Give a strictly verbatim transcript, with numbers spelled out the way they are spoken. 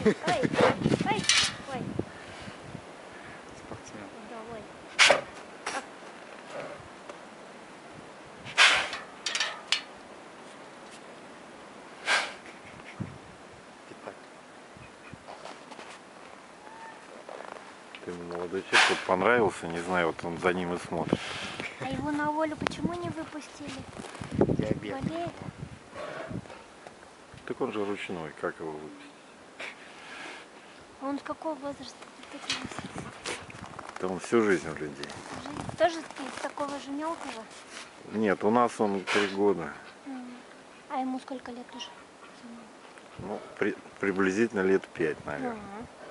Ой, ой, ой. Спортсмен. Да, ой. Пятак. Ты молодой человек, вот понравился, не знаю, вот он за ним и смотрит. А его на волю почему не выпустили? Диабет. Болеет? Так он же ручной, как его выпустить? Он с какого возраста? Да он всю жизнь у людей. Жизнь тоже из такого же мелкого? Нет, у нас он три года. А ему сколько лет уже? Ну, при, приблизительно лет пять, наверное. Ага.